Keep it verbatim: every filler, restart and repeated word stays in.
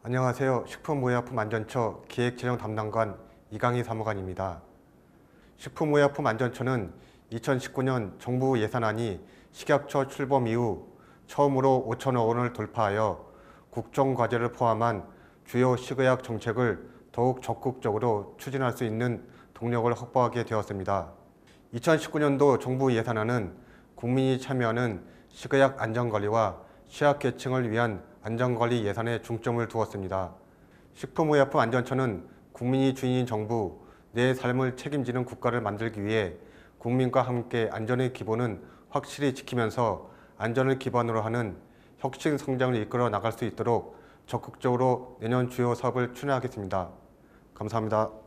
안녕하세요. 식품의약품안전처 기획재정 담당관 이강희 사무관입니다. 식품의약품안전처는 이천십구 년 정부 예산안이 식약처 출범 이후 처음으로 오천억 원을 돌파하여 국정과제를 포함한 주요 식의약 정책을 더욱 적극적으로 추진할 수 있는 동력을 확보하게 되었습니다. 이천십구 년도 정부 예산안은 국민이 참여하는 식의약 안전관리와 취약계층을 위한 안전관리 예산에 중점을 두었습니다. 식품의약품안전처는 국민이 주인인 정부, 내 삶을 책임지는 국가를 만들기 위해 국민과 함께 안전의 기본은 확실히 지키면서 안전을 기반으로 하는 혁신 성장을 이끌어 나갈 수 있도록 적극적으로 내년 주요 사업을 추진하겠습니다. 감사합니다.